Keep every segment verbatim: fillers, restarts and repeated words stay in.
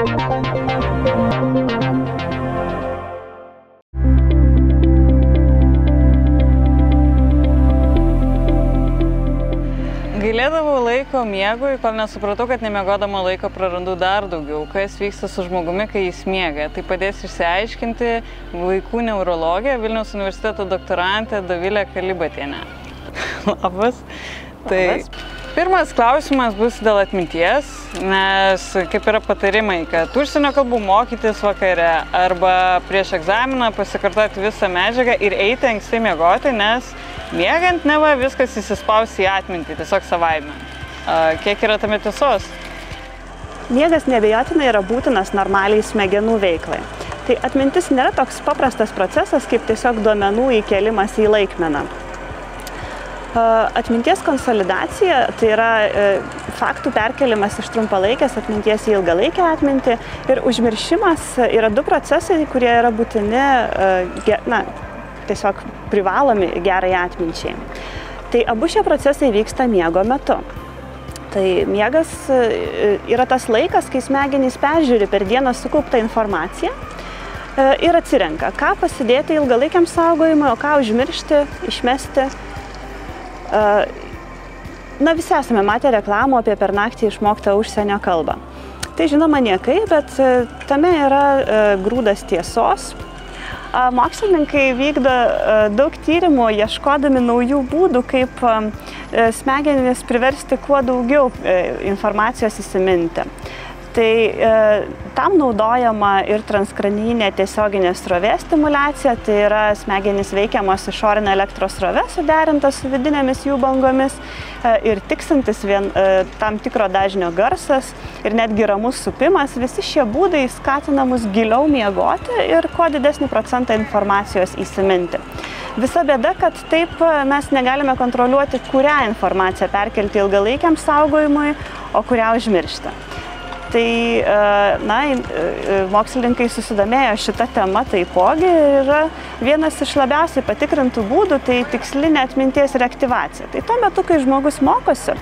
Gailėdavau laiko miegui, kol nesupratau, kad nemiegodama laiko prarandu dar daugiau. Kas vyksta su žmogumi, kai jis miega? Tai padės išsiaiškinti vaikų neurologė, Vilniaus universiteto doktorantė Dovilė Kalibatienė. Labas. Tai pirmas klausimas bus dėl atminties, nes kaip yra patarimai, kad užsienio kalbų mokytis vakare arba prieš egzaminą pasikartoti visą medžiagą ir eiti anksti miegoti, nes miegant neva viskas įsispaus į atmintį, tiesiog savaime. Kiek yra tame tiesos? Miegas neabejotinai yra būtinas normaliai smegenų veiklai. Tai atmintis nėra toks paprastas procesas, kaip tiesiog duomenų įkėlimas į laikmeną. Atminties konsolidacija, tai yra faktų perkelimas iš trumpalaikės atminties į ilgalaikę atmintį, ir užmiršimas yra du procesai, kurie yra būtini, na, tiesiog privalomi gerai atminčiai. Tai abu šie procesai vyksta miego metu. Tai miegas yra tas laikas, kai smegenys peržiūri per dieną sukauptą informaciją ir atsirenka, ką pasidėti ilgalaikiam saugojimui, o ką užmiršti, išmesti. Na, visi esame matę reklamų apie per naktį išmoktą užsienio kalbą. Tai žinoma niekai, bet tame yra grūdas tiesos. Mokslininkai vykdo daug tyrimų, ieškodami naujų būdų, kaip smegenis priversti kuo daugiau informacijos įsiminti. Tai e, tam naudojama ir transkranijinė tiesioginė srovės stimulacija, tai yra smegenys veikiamos išorinė elektros srovė suderinta su vidinėmis jų bangomis, e, ir tiksintis vien, e, tam tikro dažnio garsas ir netgi ramus supimas. Visi šie būdai skatina mus giliau miegoti ir kuo didesnį procentą informacijos įsiminti. Visa bėda, kad taip mes negalime kontroliuoti, kurią informaciją perkelti ilgalaikiam saugojimui, o kurią užmiršti. Tai, na, mokslininkai susidomėjo šitą temą taipogi, ir yra vienas iš labiausiai patikrintų būdų, tai tikslinė atminties reaktyvacija. Tai tuo metu, kai žmogus mokosi,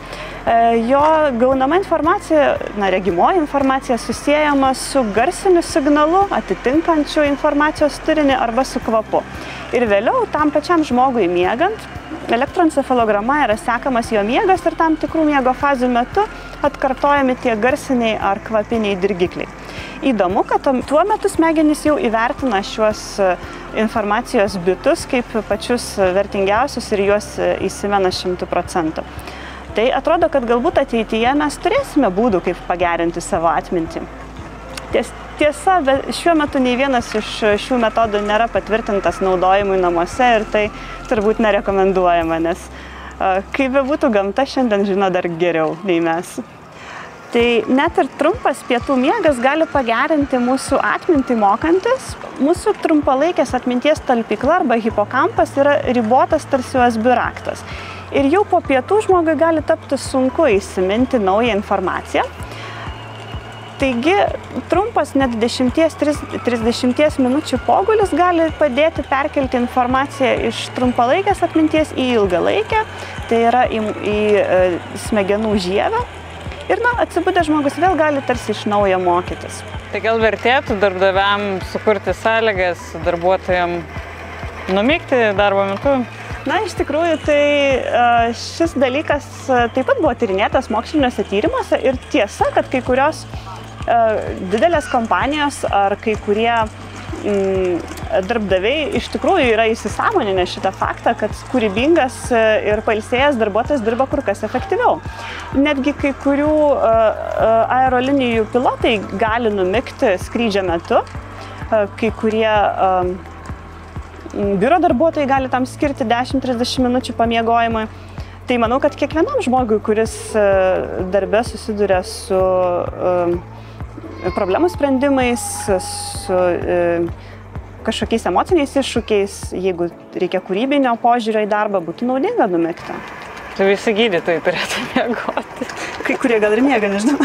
jo gaunama informacija, na, regimoji informacija susiejama su garsiniu signalu, atitinkančiu informacijos turinį arba su kvapu. Ir vėliau tam pačiam žmogui miegant, elektroencefalograma yra sekamas jo miegas ir tam tikrų miego fazių metu atkartojami tie garsiniai ar kvapiniai dirgikliai. Įdomu, kad tuo metu smegenys jau įvertina šiuos informacijos bitus kaip pačius vertingiausius ir juos įsimena šimtu procentų. Tai atrodo, kad galbūt ateityje mes turėsime būdų, kaip pagerinti savo atmintį. Ties, tiesa, bet šiuo metu nei vienas iš šių metodų nėra patvirtintas naudojimui namuose ir tai turbūt nerekomenduojama, nes kaip bebūtų, gamta šiandien žino dar geriau nei mes. Tai net ir trumpas pietų miegas gali pagerinti mūsų atmintį mokantis. Mūsų trumpalaikės atminties talpykla arba hipokampas yra ribotas tarsi U S B raktas. Ir jau po pietų žmogui gali tapti sunku įsiminti naują informaciją. Taigi, trumpas net dešimties trisdešimties minučių pogulis gali padėti perkelti informaciją iš trumpalaikės atminties į ilgalaikę, tai yra į, į e, smegenų žievę. Ir, na, atsibudęs žmogus vėl gali tarsi iš naujo mokytis. Tai gal vertėtų darbdaviam sukurti sąlygas darbuotojams numigti darbo metu? Na, iš tikrųjų, tai šis dalykas taip pat buvo tyrinėtas moksliniuose tyrimuose ir tiesa, kad kai kurios didelės kompanijos ar kai kurie mm, darbdaviai iš tikrųjų yra įsisąmoninę šitą faktą, kad kūrybingas ir pailsėjęs darbuotojas dirba kur kas efektyviau. Netgi kai kurių aerolinijų pilotai gali numigti skrydžio metu, kai kurie biuro darbuotojai gali tam skirti dešimt trisdešimt minučių pamiegojimui. Tai manau, kad kiekvienam žmogui, kuris darbe susiduria su problemų sprendimais, su kažkokiais emociniais iššūkiais, jeigu reikia kūrybinio požiūrio į darbą, būtų naudinga numigti. Tai visi gydytojai turėtų miegoti. Kai kurie gal ir miega, nežinau.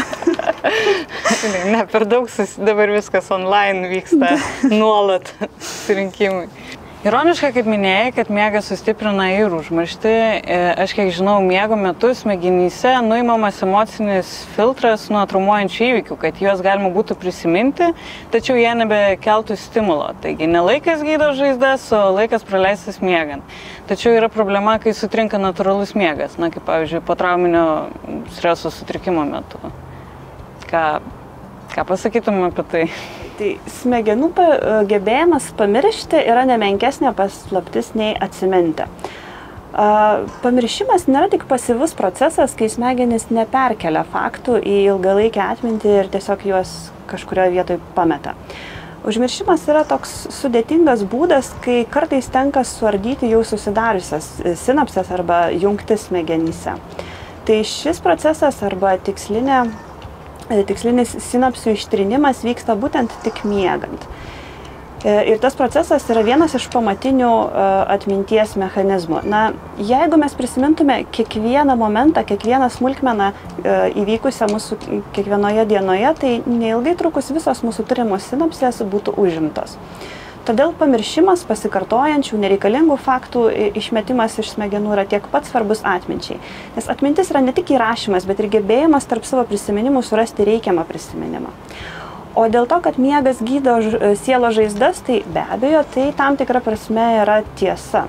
Ne, per daug sus... dabar viskas online vyksta nuolat susirinkimui. Ironiška, kaip minėjai, kad miegas sustiprina ir užmarštį. Aš kiek žinau, miego metu smegenyse nuimamas emocinis filtras nuo traumuojančių įvykių, kad juos galima būtų prisiminti, tačiau jie nebekeltų stimulo. Taigi ne laikas gydo žaizdas, o laikas praleistas miegant. Tačiau yra problema, kai sutrinka natūralus miegas, na kaip pavyzdžiui, potrauminio streso sutrikimo metu. Ką, ką pasakytum apie tai? Tai smegenų gebėjimas pamiršti yra nemenkesnė paslaptis nei atsiminti. Pamiršimas nėra tik pasyvus procesas, kai smegenys neperkelia faktų į ilgalaikę atmintį ir tiesiog juos kažkurioje vietoje pameta. Užmiršimas yra toks sudėtingas būdas, kai kartais tenka suardyti jau susidariusias sinapses arba jungtis smegenyse. Tai šis procesas arba tikslinė Tikslinis sinapsių ištrinimas vyksta būtent tik miegant. Ir tas procesas yra vienas iš pamatinių atminties mechanizmų. Na, jeigu mes prisimintume kiekvieną momentą, kiekvieną smulkmeną įvykusią mūsų kiekvienoje dienoje, tai neilgai trukus visos mūsų turimos sinapsės būtų užimtos. Todėl pamiršimas pasikartojančių nereikalingų faktų išmetimas iš smegenų yra tiek pat svarbus atminčiai. Nes atmintis yra ne tik įrašymas, bet ir gebėjimas tarp savo prisiminimų surasti reikiamą prisiminimą. O dėl to, kad miegas gydo sielos žaizdas, tai be abejo, tai tam tikra prasme yra tiesa.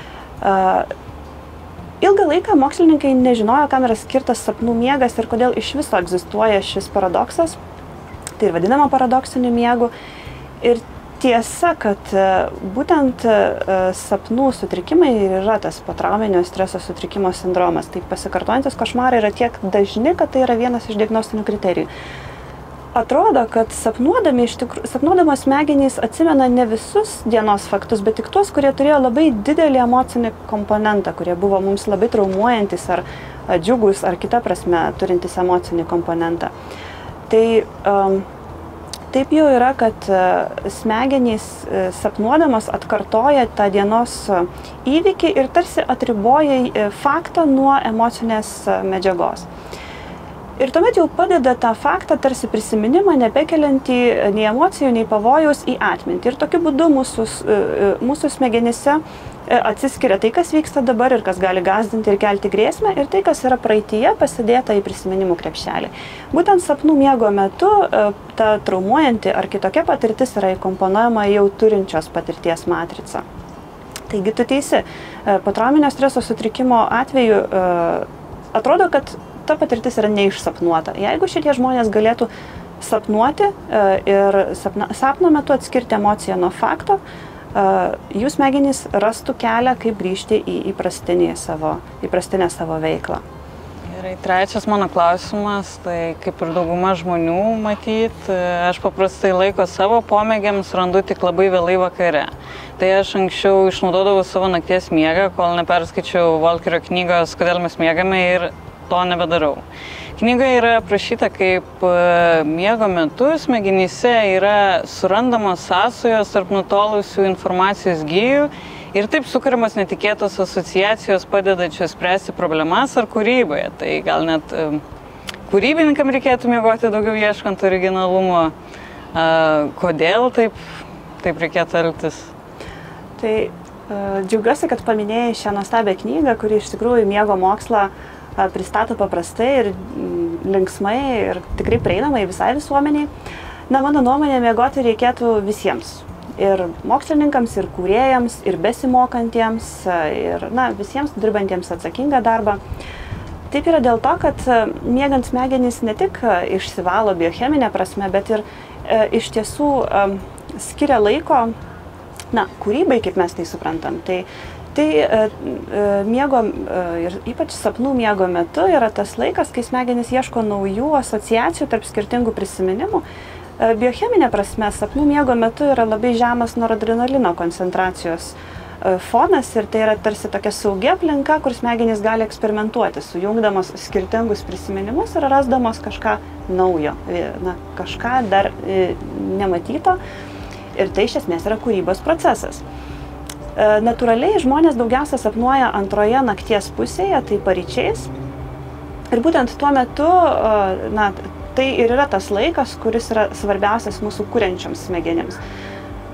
Ilgą laiką mokslininkai nežinojo, kam yra skirtas sapnų miegas ir kodėl iš viso egzistuoja šis paradoksas. Tai ir vadinama paradoksiniu miegu. Ir tiesa, kad būtent sapnų sutrikimai yra tas potrauminio streso sutrikimo sindromas. Tai pasikartojantis košmarai yra tiek dažni, kad tai yra vienas iš diagnostinių kriterijų. Atrodo, kad sapnuodami, iš tikrųjų, sapnuodamos smegenys atsimena ne visus dienos faktus, bet tik tuos, kurie turėjo labai didelį emocinį komponentą, kurie buvo mums labai traumuojantis ar džiugus, ar kita prasme turintis emocinį komponentą. Tai um, Taip jau yra, kad smegenys sapnuodamos atkartoja tą dienos įvykį ir tarsi atriboja faktą nuo emocinės medžiagos. Ir tuomet jau padeda tą faktą tarsi prisiminimą, nebekeliantį nei emocijų, nei pavojaus į atmintį. Ir tokiu būdu mūsų, mūsų smegenyse atsiskiria tai, kas vyksta dabar ir kas gali gąsdinti ir kelti grėsmę, ir tai, kas yra praeityje pasidėta į prisiminimų krepšelį. Būtent sapnų miego metu ta traumuojanti ar kitokia patirtis yra įkomponuojama jau turinčios patirties matrica. Taigi tu teisi, potrauminio streso sutrikimo atveju atrodo, kad ta patirtis yra neišsapnuota. Jeigu šitie žmonės galėtų sapnuoti ir sapna, sapno metu atskirti emociją nuo fakto, jų smegenys rastų kelią, kaip grįžti į įprastinę savo, įprastinę savo veiklą. Gerai, trečias mano klausimas, tai kaip ir dauguma žmonių matyt, aš paprastai laiko savo pomėgiams randu tik labai vėlai vakare. Tai aš anksčiau išnaudodavau savo nakties miegą, kol neperskaičiau Volkerio knygos Kodėl mes miegame, ir to nebedarau. Knygoje yra aprašyta, kaip miego metu smegenyse yra surandamos sąsajos tarp nutolusių informacijos gijų ir taip sukuriamas netikėtos asociacijos padedančios spręsti problemas ar kūryboje. Tai gal net kūrybininkam reikėtų miegoti daugiau ieškant originalumo. Kodėl taip, taip reikėtų elgtis? Tai džiaugiuosi, kad paminėjai šią nuostabią knygą, kuri iš tikrųjų miego mokslą pristato paprastai ir linksmai ir tikrai prieinamai visai visuomeniai. Na, mano nuomonė, miegoti reikėtų visiems. Ir mokslininkams, ir kūrėjams, ir besimokantiems, ir na, visiems dirbantiems atsakingą darbą. Taip yra dėl to, kad miegant smegenys ne tik išsivalo biocheminė prasme, bet ir e, iš tiesų e, skiria laiko, na, kūrybai, kaip mes tai suprantam. Tai Tai e, miego ir ypač sapnų miego metu yra tas laikas, kai smegenys ieško naujų asociacijų tarp skirtingų prisiminimų. E, biocheminė prasme, sapnų miego metu yra labai žemas noradrenalino koncentracijos e, fonas ir tai yra tarsi tokia saugi aplinka, kur smegenys gali eksperimentuoti, sujungdamos skirtingus prisiminimus ir rasdamos kažką naujo, na, kažką dar e, nematyto. Ir tai iš esmės yra kūrybos procesas. Natūraliai žmonės daugiausia sapnuoja antroje nakties pusėje, tai paryčiais. Ir būtent tuo metu, na, tai ir yra tas laikas, kuris yra svarbiausias mūsų kuriančioms smegenims.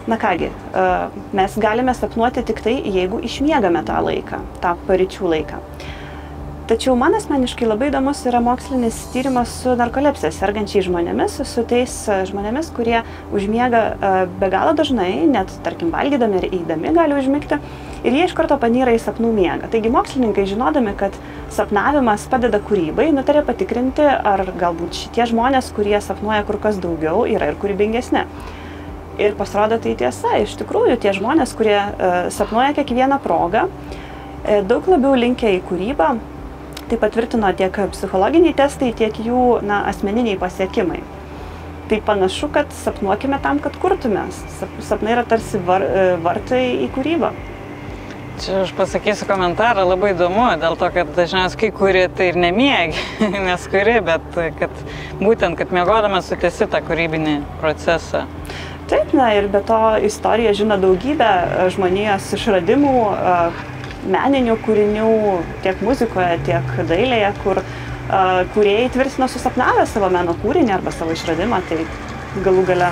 Na kągi, mes galime sapnuoti tik tai, jeigu išmiegame tą laiką, tą paryčių laiką. Tačiau man asmeniškai labai įdomus yra mokslinis tyrimas su narkolepsija sergančiais žmonėmis, su tais žmonėmis, kurie užmiega be galo dažnai, net tarkim valgydami ir eidami gali užmigti, ir jie iš karto panyra į sapnų miegą. Taigi mokslininkai, žinodami, kad sapnavimas padeda kūrybai, nutarė patikrinti, ar galbūt šitie žmonės, kurie sapnuoja kur kas daugiau, yra ir kūrybingesni. Ir pasirodo tai tiesa, iš tikrųjų tie žmonės, kurie sapnuoja kiekvieną progą, daug labiau linkę į kūrybą. Tai patvirtino tiek psichologiniai testai, tiek jų na, asmeniniai pasiekimai. Tai panašu, kad sapnuokime tam, kad kurtume. Sapnai yra tarsi var, vartai į kūrybą. Čia aš pasakysiu komentarą, labai įdomu, dėl to, kad dažniausiai kai kuri tai ir nemiegi, nes kuri, bet kad būtent, kad miegodamas sutęsi tą kūrybinį procesą. Taip, na ir be to istorija žino daugybę žmonijos išradimų, meninių kūrinių tiek muzikoje, tiek dailėje, kur uh, kūrėjai tvirtino susapnavę savo meno kūrinį arba savo išradimą, tai galų gale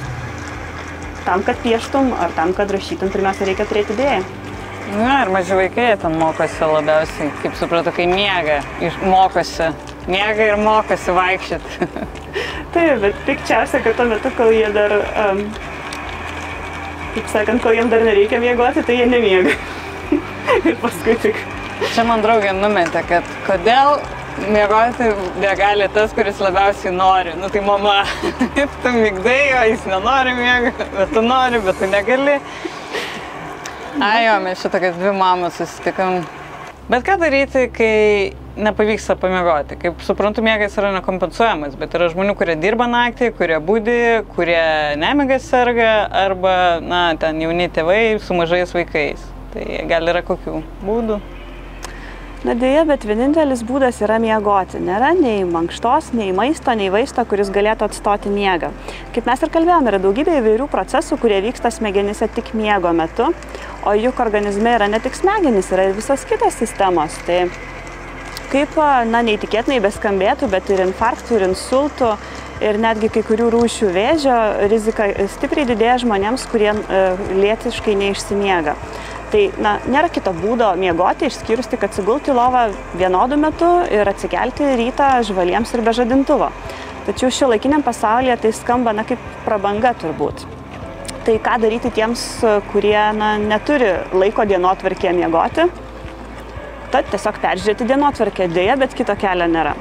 tam, kad pieštum ar tam, kad rašytum, pirmiausia reikia turėti idėją. Na ir maži vaikai ten mokosi labiausiai, kaip supratau, kai miega, mokosi, miega ir mokosi vaikščioti. Taip, bet pikčiausia, kad tuo metu, kol jie dar, um, kaip sakant, kol jiems dar nereikia miegoti, tai jie nemiega. Ir paskui tik. Čia man draugė numetė, kad kodėl miegoti negali tas, kuris labiausiai nori. Nu tai mama, tu migdai, o jis nenori miegoti, bet tu nori, bet tu negali. Ai jo, mes šitą, kad dvi mamos susitikom. Bet ką daryti, kai nepavyksta pamiegoti? Kaip suprantu, miegas yra nekompensuojamas, bet yra žmonių, kurie dirba naktį, kurie budi, kurie nemiga serga, arba, na, ten jauni tėvai su mažais vaikais. Tai gal yra kokių būdų? Na dėja, bet vienintelis būdas yra miegoti. Nėra nei mankštos, nei maisto, nei vaisto, kuris galėtų atstoti miegą. Kaip mes ir kalbėjome, yra daugybė įvairių procesų, kurie vyksta smegenyse tik miego metu, o juk organizme yra ne tik smegenys, yra ir visos kitos sistemos. Tai kaip, na, neįtikėtinai beskambėtų, bet ir infarktų, ir insultų, ir netgi kai kurių rūšių vėžio rizika stipriai didėja žmonėms, kurie e, lėtiškai neišsimiega. Tai, na, nėra kito būdo miegoti, išskyrus tik atsigulti į lovą vienodu metu ir atsikelti rytą žvaliems ir be žadintuvo. Tačiau šiuolaikiniam pasaulyje tai skamba, na, kaip prabanga turbūt. Tai ką daryti tiems, kurie, na, neturi laiko dienotvarkėje miegoti? Tad tiesiog peržiūrėti dienotvarkę, dėja, bet kito kelio nėra.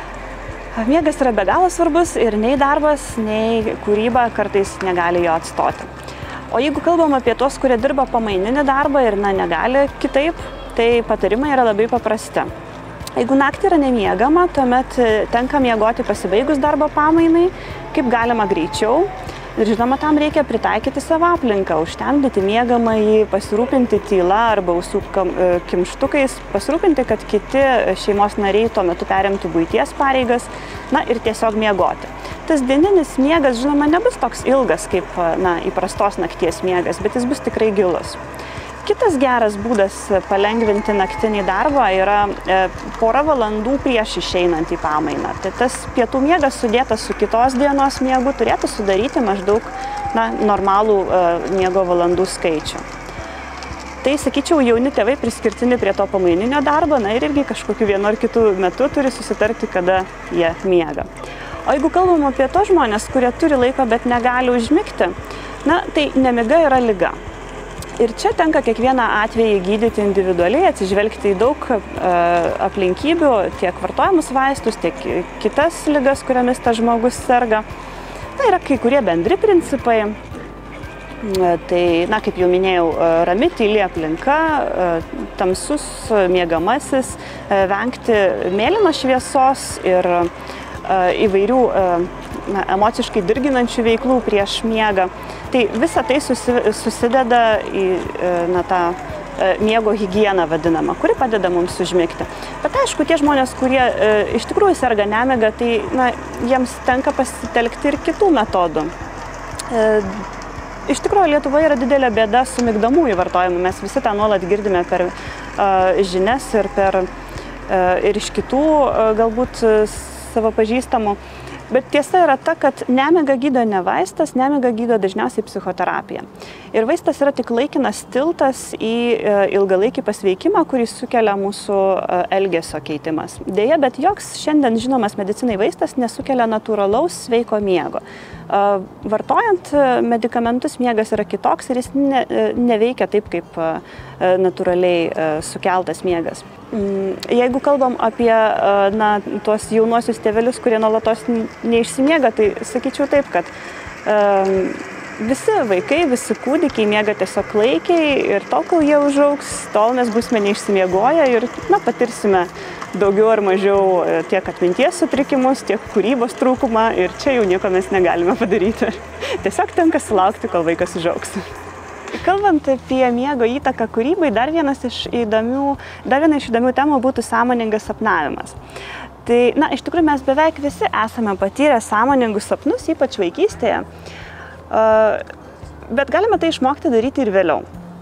Miegas yra be galo svarbus ir nei darbas, nei kūryba kartais negali jo atstoti. O jeigu kalbam apie tos, kurie dirba pamaininį darbą ir, na, negali kitaip, tai patarimai yra labai paprasti. Jeigu naktį yra nemiegama, tuomet tenka miegoti pasibaigus darbo pamainai, kaip galima greičiau. Ir žinoma, tam reikia pritaikyti savo aplinką, užtemdyti miegamąjį, pasirūpinti tyla arba ausų kimštukais, pasirūpinti, kad kiti šeimos nariai tuo metu perimtų buities pareigas, na ir tiesiog miegoti. Tas dieninis miegas, žinoma, nebus toks ilgas kaip, na, įprastos nakties miegas, bet jis bus tikrai gilus. Kitas geras būdas palengvinti naktinį darbą yra e, porą valandų prieš išeinant į pamainą. Tai tas pietų miegas sudėtas su kitos dienos miegu turėtų sudaryti maždaug, na, normalų e, miego valandų skaičių. Tai, sakyčiau, jauni tėvai priskirtini prie to pamaininio darbo, na ir irgi kažkokiu vienu ar kitu metu turi susitarti, kada jie miega. O jeigu kalbam apie tos žmonės, kurie turi laiko, bet negali užmigti, na, tai nemiga yra liga. Ir čia tenka kiekvieną atvejį gydyti individualiai, atsižvelgti į daug e, aplinkybių, tiek vartojamus vaistus, tiek kitas ligas, kuriomis tas žmogus serga. Na, yra kai kurie bendri principai. E, tai, na, kaip jau minėjau, rami, tyli aplinka, e, tamsus miegamasis, e, vengti mėlynos šviesos ir e, įvairių e, na, emociškai dirginančių veiklų prieš miegą. Tai visa tai susideda į, na, tą miego higieną vadinamą, kuri padeda mums užmigti. Bet aišku, tie žmonės, kurie e, iš tikrųjų serga nemiga, tai, na, jiems tenka pasitelkti ir kitų metodų. E, iš tikrųjų, Lietuvoje yra didelė bėda su migdomųjų vartojimu. Mes visi tą nuolat girdime per e, žinias ir, per, e, ir iš kitų e, galbūt savo pažįstamų. Bet tiesa yra ta, kad nemigą gydo ne vaistas, nemigą gydo dažniausiai psichoterapija. Ir vaistas yra tik laikinas tiltas į ilgalaikį pasveikimą, kurį sukelia mūsų elgesio keitimas. Deja, bet joks šiandien žinomas medicinai vaistas nesukelia natūralaus sveiko miego. Vartojant medikamentus miegas yra kitoks ir jis ne, neveikia taip, kaip natūraliai sukeltas miegas. Jeigu kalbam apie na, tuos jaunuosius tėvelius, kurie nuolatos neišsimiega, tai sakyčiau taip, kad um, visi vaikai, visi kūdikiai miega tiesiog klaikiai ir tol, kol jie užaugs, tol mes būsime neišsimiegoję ir na, patirsime daugiau ar mažiau tiek atminties sutrikimus, tiek kūrybos trūkumą ir čia jau nieko mes negalime padaryti. Tiesiog tenka sulaukti, kol vaikas užaugs. Kalbant apie miego įtaką kūrybai, dar, vienas iš įdomių, dar viena iš įdomių temų būtų sąmoningas sapnavimas. Tai, na, iš tikrųjų mes beveik visi esame patyrę sąmoningus sapnus, ypač vaikystėje, bet galime tai išmokti daryti ir vėliau.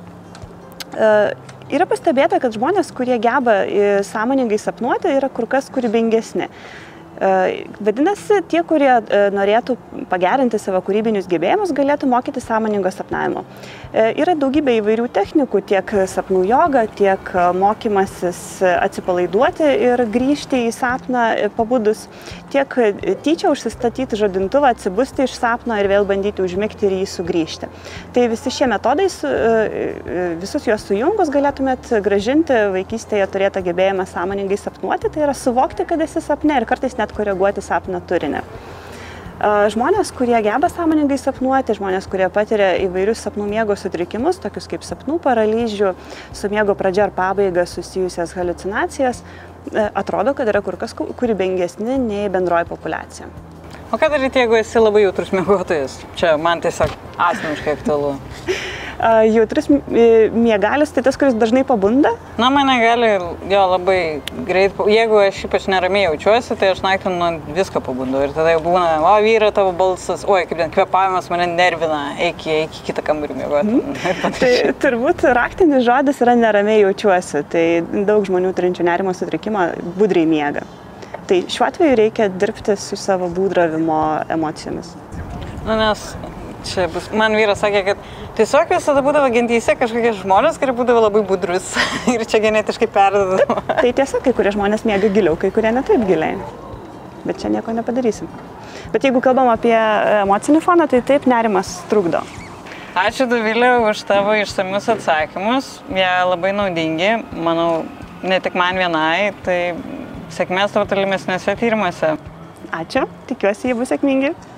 Yra pastebėta, kad žmonės, kurie geba sąmoningai sapnuoti, yra kur kas kūrybingesni. Vadinasi, tie, kurie norėtų pagerinti savo kūrybinius gebėjimus, galėtų mokyti sąmoningo sapnavimo. Yra daugybė įvairių technikų, tiek sapnų joga, tiek mokymasis atsipalaiduoti ir grįžti į sapną pabudus, tiek tyčia užsistatyti žadintuvą, atsibusti iš sapno ir vėl bandyti užmigti ir jį sugrįžti. Tai visi šie metodai, visus juos sujungus, galėtumėt grąžinti vaikystėje turėtą gebėjimą sąmoningai sapnuoti, tai yra suvokti, kad esi sapne ir kartais net koreguoti sapno turinį. Žmonės, kurie geba sąmoningai sapnuoti, žmonės, kurie patiria įvairius sapnų miego sutrikimus, tokius kaip sapnų paralyžių, su miego pradžia ar pabaiga susijusias haliucinacijas, atrodo, kad yra kur kas kūrybingesni nei bendroji populiacija. O ką daryti, jeigu esi labai jautrus miegotojas? Čia man tiesiog asmeniškai aktualu. Jautrus miegalis, tai tas, kuris dažnai pabunda? Na, mane gali jo labai greit, jeigu aš ypač neramiai jaučiuosi, tai aš naktį nuo visko pabundu. Ir tada jau būna, o vyra tavo balsas, oi, kaip ten kvėpavimas mane nervina, eik į kitą kambarį miegoti. Mm. Tai turbūt raktinis žodis yra neramiai jaučiuosi, tai daug žmonių turinčių nerimo sutrikimą budriai miega. Tai šiuo atveju reikia dirbti su savo būdravimo emocijomis. Na, nes čia bus, man vyras sakė, kad tiesiog visada būdavo gentyse kažkokie žmonės, kurie būdavo labai budrus ir čia genetiškai perdodama. Tai tiesa, kai kurie žmonės miega giliau, kai kurie ne taip giliai. Bet čia nieko nepadarysim. Bet jeigu kalbam apie emocinį foną, tai taip nerimas trukdo. Ačiū, Dovilė, už tavo išsamius atsakymus. Jie labai naudingi, manau, ne tik man vienai, tai sėkmės tavo tolimesniuose tyrimuose. Ačiū, tikiuosi, jie bus sėkmingi.